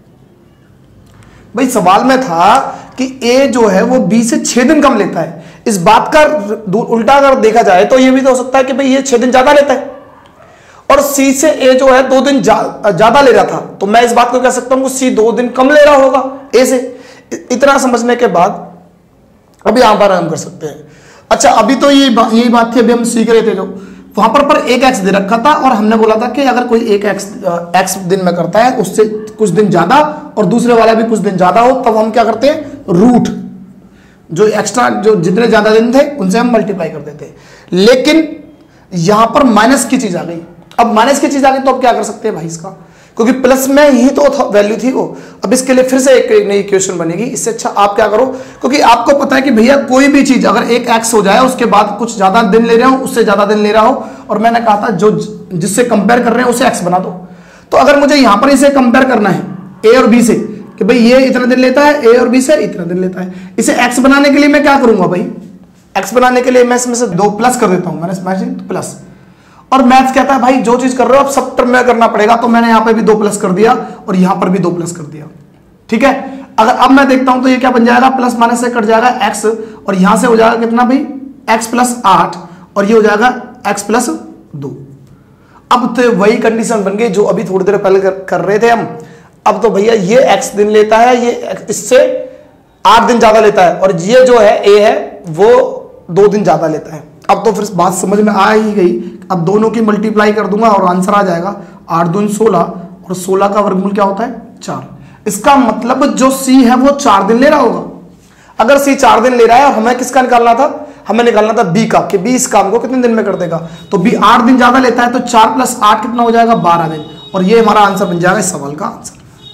भाई सवाल में था कि ए जो है वो बी से छह दिन कम लेता है। इस बात का उल्टा अगर देखा जाए तो ये भी तो हो सकता है कि भाई ये छह दिन ज्यादा लेता है और सी से ए जो है दो दिन ज्यादा ले रहा था, तो मैं इस बात को कह सकता हूं सी दो दिन कम ले रहा होगा ए से। इतना समझने के बाद अभी यहां पर हम कर सकते हैं। अच्छा अभी तो ये यही बात थी, अभी हम सीख रहे थे जो वहां पर पर एक एक्स दे रखा था और हमने बोला था कि अगर कोई एक एक्स एक्स दिन में करता है उससे कुछ दिन ज्यादा और दूसरे वाला भी कुछ दिन ज्यादा हो, तब हम क्या करते हैं, रूट जो एक्स्ट्रा जो जितने ज्यादा दिन थे उनसे हम मल्टीप्लाई कर देते हैं। लेकिन यहां पर माइनस की चीज आ गई। अब माइनस की चीज आ गई तो अब क्या कर सकते हैं भाई इसका, क्योंकि प्लस में ही तो वैल्यू थी वो। अब इसके लिए फिर से एक नई इक्वेशन बनेगी। इससे अच्छा आप क्या करो, क्योंकि आपको पता है कि भैया कोई भी चीज अगर एक एक्स हो जाए उसके बाद कुछ ज्यादा दिन ले रहा हूं, उससे ज्यादा दिन ले रहा हो, और मैंने कहा था जो जिससे कंपेयर कर रहे हैं उसे एक्स बना दो। तो अगर मुझे यहां पर इसे कंपेयर करना है ए और बी से कि भाई ये इतना दिन लेता है, ए और बी से इतना दिन लेता है, इसे एक्स बनाने के लिए मैं क्या करूंगा भाई, एक्स बनाने के लिए मैं इसमें से दो प्लस कर देता हूं, मैंने प्लस। और मैथ्स कहता है भाई जो चीज कर रहे हो अब सब टर्म में करना पड़ेगा, तो मैंने यहां पे भी दो प्लस कर दिया और यहां पर भी दो प्लस कर दिया। ठीक है। अगर अब मैं देखता हूं तो ये क्या बन जाएगा, प्लस माइनस से कट जाएगा एक्स, और यहां से हो जाएगा कितना भाई, एक्स प्लस आठ, और ये हो जाएगा एक्स प्लस दो। अब तो वही कंडीशन बन गई जो अभी थोड़ी देर पहले कर, कर रहे थे हम। अब तो भैया ये एक्स दिन लेता है, ये इससे आठ दिन ज्यादा लेता है, और ये जो है ए है वो दो दिन ज्यादा लेता है। अब तो फिर बात समझ में आ ही गई। अब दोनों की मल्टीप्लाई कर दूंगा और आंसर आ जाएगा आठ दूनी सोलह, और सोलह का वर्गमूल क्या होता है, चार। इसका मतलब जो सी है वो चार दिन ले रहा होगा। अगर सी चार दिन ले रहा है और हमें किसका निकालना था, हमें निकालना था बी का, कि बी इस काम को कितने दिन में कर देगा। तो बी आठ दिन ज्यादा लेता है, तो चार प्लस आठ कितना हो जाएगा, बारह दिन, और ये हमारा आंसर बन जाएगा इस सवाल का आंसर।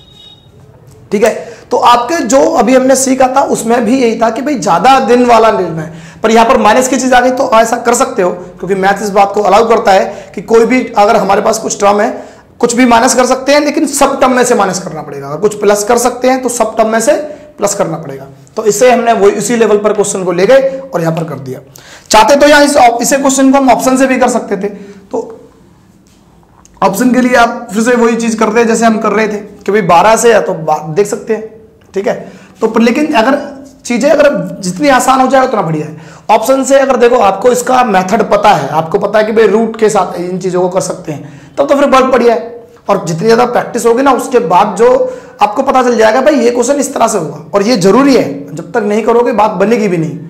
ठीक है। तो आपके जो अभी हमने सीखा था उसमें भी यही था कि भाई ज्यादा दिन वाला लेना है, पर यहां पर माइनस की चीज आ गई तो ऐसा कर सकते हो, क्योंकि मैथ इस बात को अलाउ करता है कि कोई भी अगर हमारे पास कुछ टर्म है कुछ भी माइनस कर सकते हैं, लेकिन सब टर्म में से माइनस करना पड़ेगा। अगर कुछ प्लस कर सकते हैं तो सब टर्म में से प्लस करना पड़ेगा। तो इसे हमने वो इसी लेवल पर क्वेश्चन को ले गए और यहां पर कर दिया। चाहते तो यहां इस इसे क्वेश्चन को हम ऑप्शन से भी कर सकते थे, तो ऑप्शन के लिए आप फिर से वही चीज करते हैं जैसे हम कर रहे थे कि भाई बारह से है तो देख सकते हैं। ठीक है। तो पर लेकिन अगर चीजें अगर जितनी आसान हो जाए उतना बढ़िया है। ऑप्शन से अगर देखो आपको इसका मेथड पता है, आपको पता है कि भाई रूट के साथ इन चीजों को कर सकते हैं, तब तो फिर बहुत बढ़िया है। और जितनी ज्यादा प्रैक्टिस होगी ना उसके बाद जो आपको पता चल जाएगा भाई ये क्वेश्चन इस तरह से होगा, और ये जरूरी है। जब तक नहीं करोगे बात बनेगी भी नहीं।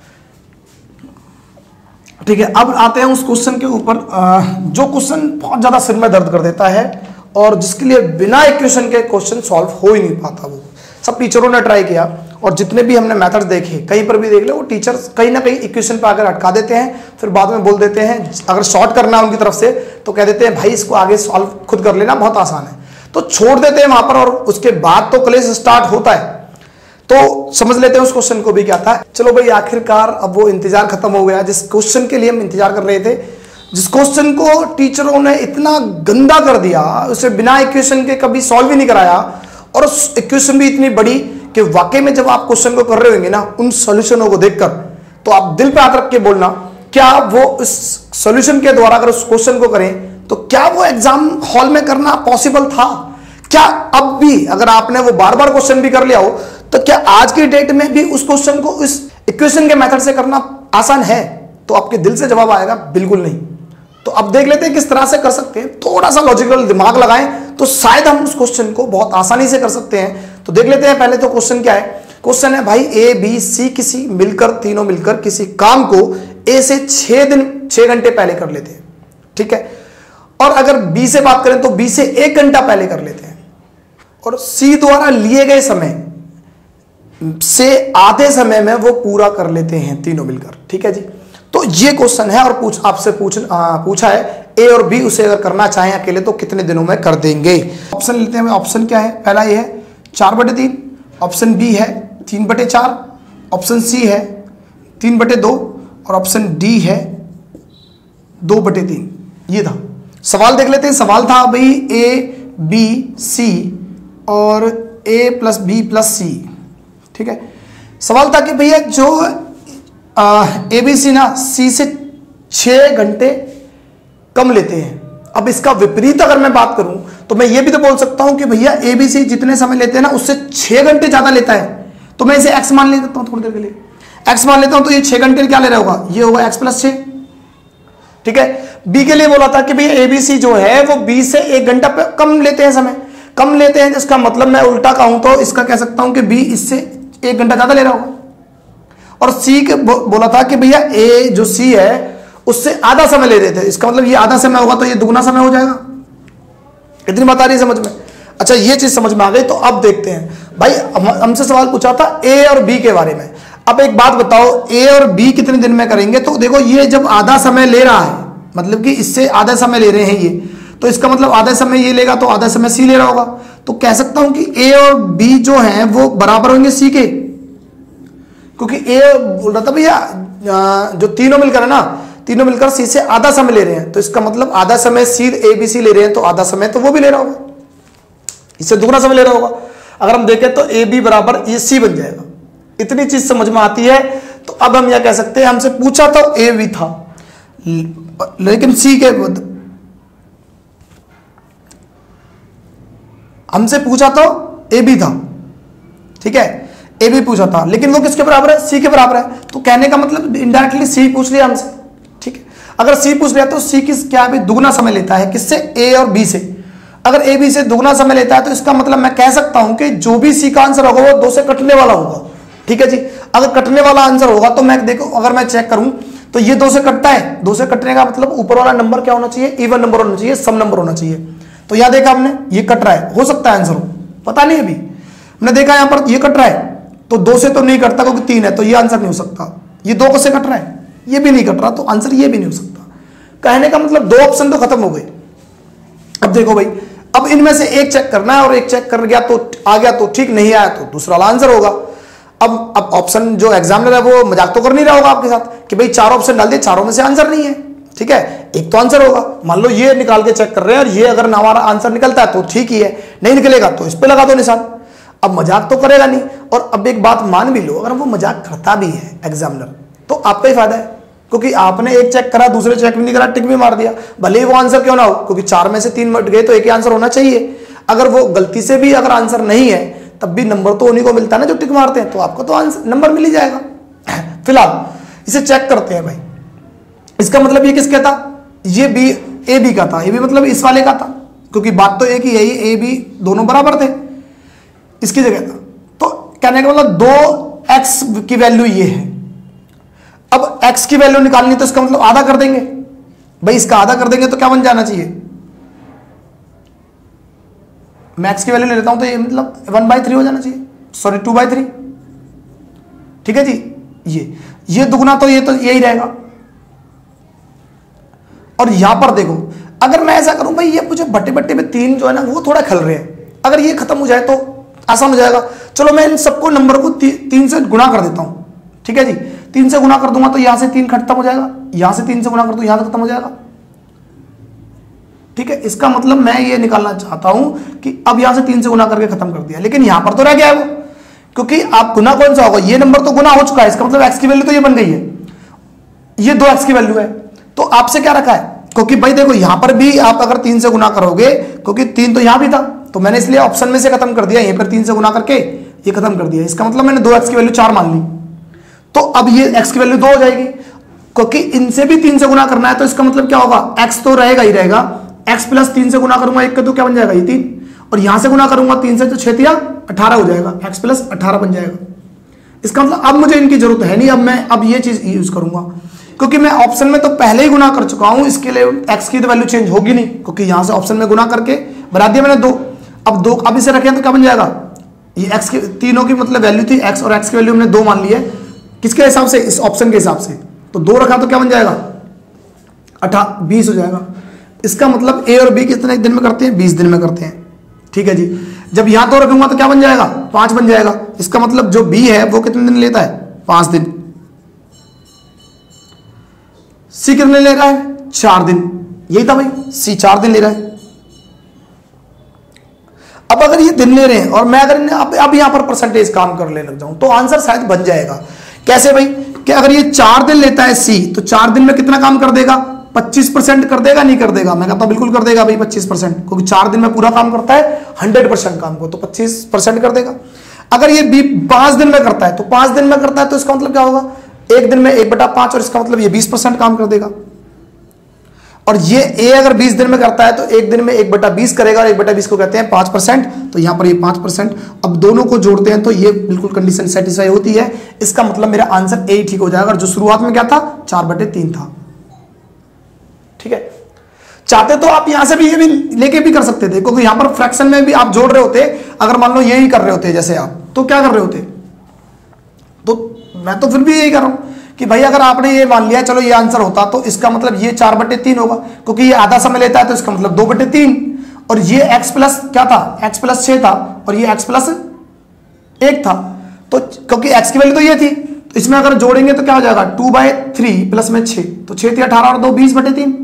ठीक है। अब आते हैं उस क्वेश्चन के ऊपर जो क्वेश्चन बहुत ज्यादा सिर में दर्द कर देता है और जिसके लिए बिना इक्वेशन के क्वेश्चन सॉल्व हो ही नहीं पाता। वो सब टीचरों ने ट्राई किया और जितने भी हमने मेथड्स देखे कहीं पर भी देख ले, वो टीचर्स कहीं ना कहीं इक्वेशन पर आकर अटका देते हैं, फिर बाद में बोल देते हैं अगर शॉर्ट करना है उनकी तरफ से तो कह देते हैं भाई इसको आगे सॉल्व खुद कर लेना, बहुत आसान है, तो छोड़ देते हैं वहां पर। और उसके बाद तो क्लास स्टार्ट होता है। तो समझ लेते हैं उस क्वेश्चन को भी क्या था। चलो भाई आखिरकार अब वो इंतजार खत्म हो गया जिस क्वेश्चन के लिए हम इंतजार कर रहे थे, जिस क्वेश्चन को टीचरों ने इतना गंदा कर दिया, उसे बिना इक्वेशन के कभी सॉल्व ही नहीं कराया, और उस इक्वेशन भी इतनी बड़ी कि वाकई में जब आप क्वेश्चन को कर रहे होंगे ना उन सॉल्यूशनों को देखकर, तो आप दिल पे हाथ रख के बोलना क्या वो इस सॉल्यूशन के द्वारा अगर उस क्वेश्चन को करें तो क्या वो एग्जाम हॉल में करना पॉसिबल था? क्या अब भी अगर आपने वो बार बार क्वेश्चन भी कर लिया हो तो क्या आज की डेट में भी उस क्वेश्चन को इस इक्वेशन के मेथड से करना आसान है? तो आपके दिल से जवाब आएगा बिल्कुल नहीं। तो अब देख लेते हैं किस तरह से कर सकते हैं। थोड़ा सा लॉजिकल दिमाग लगाएं तो शायद हम उस क्वेश्चन को बहुत आसानी से कर सकते हैं। तो देख लेते हैं पहले तो क्वेश्चन क्या है। क्वेश्चन है भाई ए बी सी किसी मिलकर तीनों मिलकर किसी काम को ए से छह दिन छह घंटे पहले कर लेते हैं। ठीक है। और अगर बी से बात करें तो बी से एक घंटा पहले कर लेते हैं। और सी द्वारा लिए गए समय से आधे समय में वो पूरा कर लेते हैं तीनों मिलकर। ठीक है जी, तो ये क्वेश्चन है और पूछ आपसे पूछ आ, पूछा है ए और बी उसे अगर करना चाहें अकेले तो कितने दिनों में कर देंगे। ऑप्शन लेते हैं। ऑप्शन क्या है? पहला ये है चार बटे तीन, ऑप्शन बी है तीन बटे चार, ऑप्शन सी है तीन बटे दो और ऑप्शन डी है दो बटे तीन। ये था सवाल। देख लेते हैं। सवाल था भाई ए बी सी और A plus B plus C. ठीक है, सवाल था कि भैया जो ए बी सी ना सी से छः घंटे कम लेते हैं। अब इसका विपरीत अगर मैं बात करूं तो मैं ये भी तो बोल सकता हूं कि भैया ए बी सी जितने समय लेते हैं ना उससे छः घंटे ज़्यादा लेता है, तो मैं इसे एक्स मान लेता हूं थोड़ी देर के लिए। एक्स मान लेता हूं तो ये छः घंटे क्या ले रहा होगा? ये होगा एक्स प्लस छः। ठीक है, बी के लिए बोला था कि भैया ए बी सी जो है वो बी से एक घंटा पे कम लेते हैं, समय कम लेते हैं। इसका मतलब मैं उल्टा कहूं तो इसका कह सकता हूं कि बी इससे एक घंटा ज़्यादा ले रहा होगा। और सी के बो, बोला था कि भैया ए जो सी है उससे आधा समय ले रहे थे, इसका मतलब ये आधा समय होगा तो ये दुगना समय हो जाएगा। इतनी बात आ रही है समझ में? अच्छा, ये चीज समझ में आ गई। तो अब देखते हैं भाई, हमसे सवाल पूछा था ए और बी के बारे में। अब एक बात बताओ, ए और बी कितने दिन में करेंगे? तो देखो ये जब आधा समय ले रहा है, मतलब कि इससे आधा समय ले रहे हैं ये, तो इसका मतलब आधा समय ये लेगा तो आधा समय सी ले रहा होगा। तो कह सकता हूं कि ए और बी जो है वो बराबर होंगे सी के, क्योंकि ए बोल रहा था भैया जो तीनों मिलकर है ना, तीनों मिलकर सी से आधा समय ले रहे हैं, तो इसका मतलब आधा समय सी ए बी सी ले रहे हैं तो आधा समय तो वो भी ले रहा होगा, इससे दुगना समय ले रहा होगा। अगर हम देखें तो ए बी बराबर ये सी बन जाएगा। इतनी चीज समझ में आती है। तो अब हम यह कह सकते हैं हमसे पूछा तो ए बी था, लेकिन सी के हमसे पूछा तो ए बी था। ठीक है, ए बी पूछा था, लेकिन वो किसके बराबर है? सी के बराबर है। तो कहने का मतलब इनडायरेक्टली सी पूछ लिया हमसे। ठीक है, अगर सी पूछ लिया तो सी किस क्या भी दुगना समय लेता है, किससे? ए और बी से। अगर ए बी से दुगना समय लेता है तो इसका मतलब मैं कह सकता हूं कि जो भी सी का आंसर होगा वो दो से कटने वाला होगा। ठीक है जी, अगर कटने वाला आंसर होगा तो मैं देखो, अगर मैं चेक करूं तो ये दो से कटता है, दो से कटने का मतलब ऊपर वाला नंबर क्या होना चाहिए? इवन नंबर होना चाहिए, सम नंबर होना चाहिए। तो यहां देखा हमने ये कट रहा है, हो सकता है आंसर हो, पता नहीं। अभी हमने देखा यहां पर ये कट रहा है, तो दो से तो नहीं कटता क्योंकि तीन है, तो ये आंसर नहीं हो सकता। ये दो से कट रहा है, ये भी नहीं कट रहा, तो आंसर ये भी नहीं हो सकता। कहने का मतलब दो ऑप्शन तो खत्म हो गए। अब देखो भाई, अब इनमें से एक चेक करना है और एक चेक कर गया तो आ गया तो ठीक, नहीं आया तो दूसरा वाला आंसर होगा। अब अब ऑप्शन जो एग्जामिनर है वो मजाक तो कर नहीं रहा होगा आपके साथ कि भाई चार ऑप्शन डाल दिए, चारों में से आंसर नहीं है। ठीक है, एक तो आंसर होगा। मान लो ये निकाल के चेक कर रहे हैं और ये अगर हमारा आंसर निकलता है तो ठीक ही है, नहीं निकलेगा तो इस पे लगा दो निशान। अब मजाक तो करेगा नहीं। और अब एक बात मान भी लो, अगर वो मजाक करता भी है एग्जामिनर तो आपका ही फायदा है, क्योंकि आपने एक चेक करा, दूसरे चेक भी नहीं करा, टिक भी मार दिया, भले ही वो आंसर क्यों ना हो, क्योंकि चार में से तीन मट गए तो एक ही आंसर होना चाहिए। अगर वो गलती से भी अगर आंसर नहीं है तब भी नंबर तो उन्हीं को मिलता है ना जो टिक मारते हैं, तो आपको तो आंसर नंबर मिल ही जाएगा। फिलहाल इसे चेक करते हैं भाई। इसका मतलब ये किसका था? ये बी ए बी का था, ये भी मतलब इस वाले का था, क्योंकि बात तो एक ही है, ये ए बी दोनों बराबर थे, इसकी जगह था। तो कहने का मतलब दो एक्स की वैल्यू ये है। अब x की वैल्यू निकालनी तो इसका मतलब आधा कर देंगे भाई, इसका आधा कर देंगे तो क्या बन जाना चाहिए? मैं x की वैल्यू ले लेता हूं तो ये मतलब वन बाई थ्री हो जाना चाहिए, सॉरी टू बाई थ्री। ठीक है जी, ये ये दुगना तो ये तो यही रहेगा। और यहां पर देखो, अगर मैं ऐसा करूं भाई, ये मुझे बट्टे बट्टे में तीन जो है ना वो थोड़ा खल रहे हैं, अगर ये खत्म हो जाए तो आसान हो जाएगा। चलो मैं इन सबको नंबर को ती, तीन से गुणा कर देता हूं। ठीक है जी, तीन से गुणा कर दूंगा तो यहां से तीन खत्म हो जाएगा, यहां से तीन से गुणा कर दूं यहां से खत्म हो जाएगा। ठीक है, इसका मतलब मैं ये निकालना चाहता हूं कि अब यहां से तीन से गुणा करके खत्म कर दिया, लेकिन यहां पर तो रह गया है वो, क्योंकि आप गुना कौन सा होगा? ये नंबर तो गुना हो चुका है, इसका मतलब एक्स की वैल्यू तो ये बन गई है, ये दो एक्स की वैल्यू है। तो आपसे क्या रखा है? क्योंकि भाई देखो यहां पर भी आप अगर तीन से गुना करोगे, क्योंकि तीन तो यहां भी था, तो मैंने इसलिए ऑप्शन में से खत्म कर दिया, यहीं पर तीन से गुना करके ये खत्म कर दिया। इसका मतलब मैंने दो एक्स की वैल्यू चार मान ली, तो अब ये x की वैल्यू दो हो जाएगी, क्योंकि इनसे भी तीन से गुना करना है। तो इसका मतलब क्या होगा? x तो रहेगा ही रहेगा, x प्लस तीन से गुना करूंगा एक का, तो क्या बन जाएगा? ये तीन, और यहां से गुना करूंगा तीन से तो छह तिया अठारह हो जाएगा, x प्लस अठारह बन जाएगा। इसका मतलब अब मुझे इनकी जरूरत है नहीं, अब मैं अब ये चीज यूज करूंगा, क्योंकि मैं ऑप्शन में तो पहले ही गुना कर चुका हूं, इसके लिए x की तो वैल्यू चेंज होगी नहीं, क्योंकि यहां से ऑप्शन में गुना करके बना दिया मैंने दो। अब दो, अब इसे रखें तो क्या बन जाएगा, ये x की तीनों की मतलब वैल्यू थी x, और x की वैल्यू हमने दो मान ली है, किसके हिसाब से, इस ऑप्शन के हिसाब से। तो दो रखा तो क्या बन जाएगा, अठा बीस हो जाएगा। इसका मतलब ए और बी कितने दिन में करते हैं, बीस दिन में करते हैं। ठीक है जी। जब यहां दो रखूंगा तो क्या बन जाएगा, पांच बन जाएगा। इसका मतलब जो बी है वो कितने दिन लेता है, पांच दिन। सी कितने ले रहा है, चार दिन। यही था भाई, सी चार दिन ले रहा है। अब अगर ये दिन ले रहे हैं और मैं अगर अब, अब यहां पर परसेंटेज काम करने लग जाऊं तो आंसर शायद बन जाएगा। कैसे भाई, कि अगर ये चार दिन लेता है सी, तो चार दिन में कितना काम कर देगा, पच्चीस परसेंट कर देगा, नहीं कर देगा। मैं कहता हूं बिल्कुल कर देगा भाई पच्चीस परसेंट, क्योंकि चार दिन में पूरा काम करता है हंड्रेड परसेंट काम को, तो पच्चीस परसेंट कर देगा। अगर ये बी पांच दिन में करता है, तो पांच दिन में करता है तो इसका मतलब क्या होगा, एक दिन में एक बटा पांच, और इसका मतलब ये बीस परसेंट काम कर देगा। और ये ए अगर बीस दिन में करता है तो एक दिन में एक बटा बीस करेगा, और एक बटा बीस को कहते हैं पांच परसेंट, तो यहां पर ये पांच परसेंट। अब दोनों को जोड़ते हैं तो ये बिल्कुल कंडीशन सेटिस्फाई होती है। इसका मतलब मेरा आंसर ए ठीक हो जाएगा, जो शुरुआत में क्या था, चार बटे तीन था। ठीक है। चाहते तो आप यहां से भी ये भी लेके भी कर सकते थे, क्योंकि यहां पर फ्रैक्शन में भी आप जोड़ रहे होते। अगर मान लो यही कर रहे होते जैसे आप, तो क्या कर रहे होते, तो मैं तो फिर भी यही कर रहा हूं कि भाई अगर आपने ये मान लिया चलो ये आंसर होता, तो इसका मतलब ये चार बटे तीन होगा, क्योंकि ये आधा समय लेता है, तो इसका मतलब दो बटे तीन। और ये x प्लस क्या था, x प्लस छह था, और ये x प्लस एक था, तो क्योंकि x की वैल्यू तो ये थी, तो इसमें अगर जोड़ेंगे तो क्या हो जाएगा, टू बाई थ्री प्लस में छह, तो छह थी अठारह और दो बीस बटे तीन।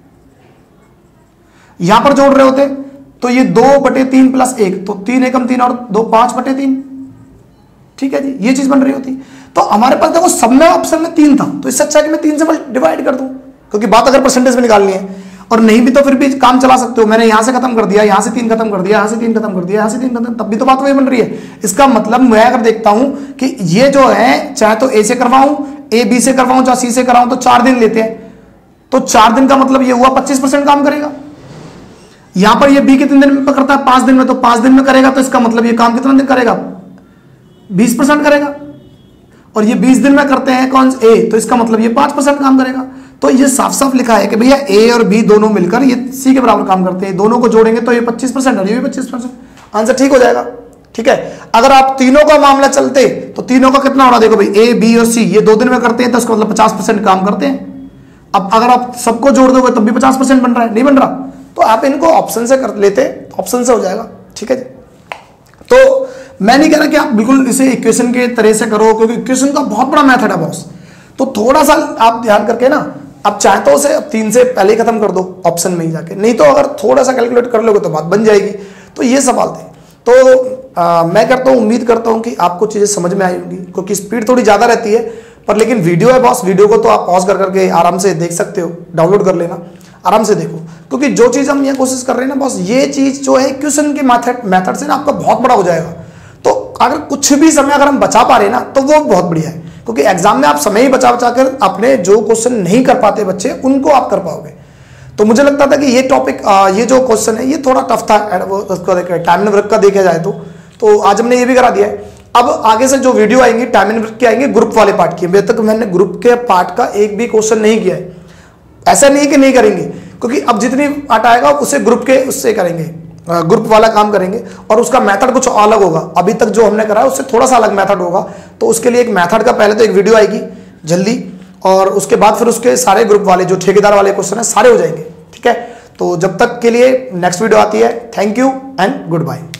यहां पर जोड़ रहे होते तो ये दो बटे तीन प्लस एक, तो तीन एकम तीन और दो पांच बटे तीन। ठीक है जी, ये चीज बन रही होती। तो हमारे पास देखो सब में ऑप्शन में तीन था, तो इससे अच्छा कि मैं तीन से डिवाइड कर दूं, क्योंकि बात अगर परसेंटेज में निकालनी है, और नहीं भी तो फिर भी काम चला सकते हो। मैंने यहां से खत्म कर दिया, यहां से तीन खत्म कर दिया, यहां से तीन खत्म कर दिया, यहां से तीन खत्म, तब भी तो बात वही बन रही है। इसका मतलब मैं अगर देखता हूं कि ये जो है, चाहे तो ए से करवाऊं, ए बी से करवाऊं, चाहे सी से कराऊं, तो चार दिन लेते हैं, तो चार दिन का मतलब ये हुआ पच्चीस परसेंट काम करेगा। यहां पर ये बी कितने दिन में करता है, पांच दिन में, तो पांच दिन में करेगा, तो इसका मतलब ये काम कितना दिन करेगा, बीस परसेंट करेगा। और ये बीस दिन में करते हैं कौन ए, तो इसका मतलब ये पांच परसेंट काम करेगा। तो ये साफ साफ लिखा है कि भैया ए और बी दोनों मिलकर ये सी के बराबर काम करते हैं, दोनों को जोड़ेंगे तो ये पच्चीस परसेंट और ये भी पच्चीस परसेंट, आंसर ठीक हो जाएगा। ठीक है। अगर आप तीनों का मामला चलते तो तीनों का कितना होना, देखो भाई ए बी और सी ये दो दिन में करते हैं, तो इसका मतलब पचास परसेंट काम करते हैं। अब अगर आप सबको जोड़ दोगे तब भी पचास परसेंट बन रहा है, नहीं बन रहा, तो आप इनको ऑप्शन से कर लेते, ऑप्शन से हो जाएगा। ठीक है जी। तो मैं नहीं कह रहा कि आप बिल्कुल इसे इक्वेशन के तरह से करो, क्योंकि इक्वेशन का बहुत बड़ा मेथड है बॉस। तो थोड़ा सा आप ध्यान करके ना, आप चाहे तो उसे तीन से पहले ही खत्म कर दो ऑप्शन में ही जाके, नहीं तो अगर थोड़ा सा कैलकुलेट कर लोगे तो बात बन जाएगी। तो ये सवाल थे। तो आ, मैं करता हूँ, उम्मीद करता हूँ कि आपको चीजें समझ में आई होंगी, क्योंकि स्पीड थोड़ी ज्यादा रहती है, पर लेकिन वीडियो है बॉस, वीडियो को तो आप पॉज कर करके आराम से देख सकते हो, डाउनलोड कर लेना, आराम से देखो, क्योंकि जो चीज हम ये कोशिश कर रहे हैं ना बॉस, ये चीज जो है क्वेश्चन के मेथड मेथड से ना आपका बहुत बड़ा हो जाएगा। तो अगर कुछ भी समय अगर हम बचा पा रहे ना, तो वो बहुत बढ़िया है, क्योंकि एग्जाम में आप समय ही बचा बचा कर अपने जो क्वेश्चन नहीं कर पाते बच्चे, उनको आप कर पाओगे। तो मुझे लगता था कि ये टॉपिक, ये जो क्वेश्चन है ये थोड़ा टफ था, टाइम एंड वर्क का देखा जाए तो तो आज हमने ये भी करा दिया है। अब आगे से जो वीडियो आएंगी टाइम एंड वर्क की आएंगे, ग्रुप वाले पार्ट की। अभी तक मैंने ग्रुप के पार्ट का एक भी क्वेश्चन नहीं किया है, ऐसा नहीं कि नहीं करेंगे, क्योंकि अब जितनी पार्ट आएगा उसे ग्रुप के उससे करेंगे, ग्रुप वाला काम करेंगे, और उसका मेथड कुछ अलग होगा। अभी तक जो हमने करा है उससे थोड़ा सा अलग मेथड होगा, तो उसके लिए एक मेथड का पहले तो एक वीडियो आएगी जल्दी, और उसके बाद फिर उसके सारे ग्रुप वाले जो ठेकेदार वाले क्वेश्चन है सारे हो जाएंगे। ठीक है। तो जब तक के लिए नेक्स्ट वीडियो आती है, thank you and good bye.